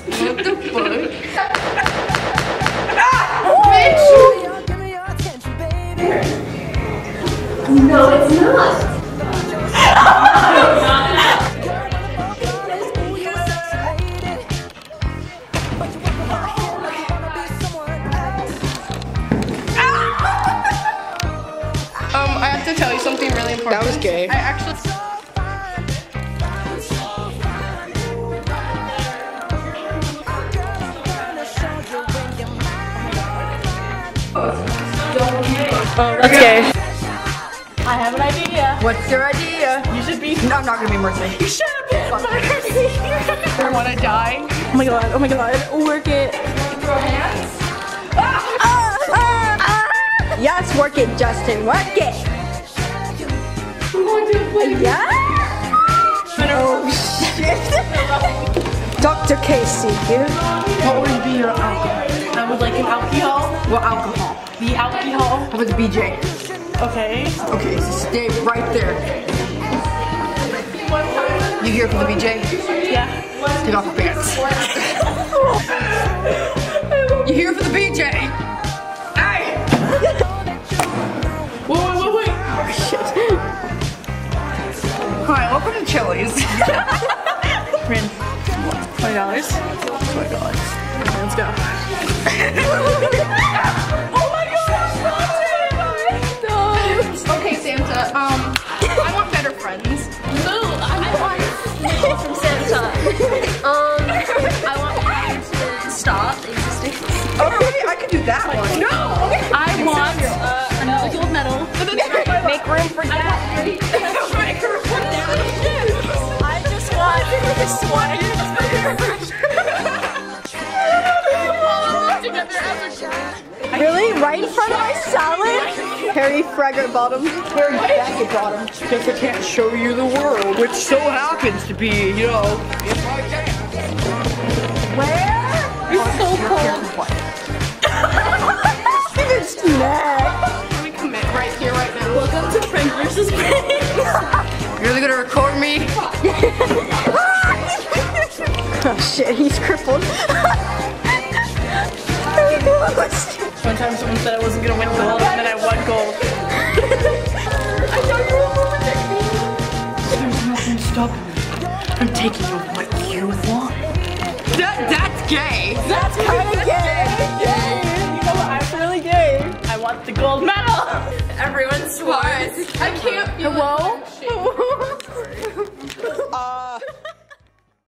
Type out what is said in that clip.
What the fuck? No, it's not. I have to tell you something really important. That was gay. I actually. Oh, that's gay. I have an idea. What's your idea? You should be. No, I'm not gonna be Mercy. You should have been Mercy. I want to die. Oh my god, oh my god. Work it. Throw hands. Yes, work it, Justin. Work it. I'm going to play. Yeah. Oh shit. Dr. Casey here. What would be your alcohol? I would like an alcohol. What alcohol? The alcohol. How about the BJ? Okay. Okay, so stay right there. You here for the BJ? Yeah. Take off your pants. You here for the BJ? Hey! Wait. Oh shit. Hi, welcome to Chili's. Rin. $20. $20. Let's go. Okay, Santa. I want better friends. No, I want from Santa. I want you to stop existing. Okay, I can do that one. No. I want another gold medal. Make room for that. I just want this one. Really? Right in front of my salad? Harry Fraggart Bottom. Harry Fraggart Bottom. Guess I can't show you the world, which so happens to be, you know, in my day. Where? It's so cold. It's neck. Can we commit right here, right now? Welcome to Frank versus Frank. You're really gonna record me? Oh shit, he's crippled. One time someone said I wasn't gonna win gold, and then I won gold. I thought you were over there. There's nothing stopping me. I'm taking you what you want. That's gay. That's kind of gay. You know what? I'm really gay. I want the gold medal. Everyone's smart. I can't feel Hello? it.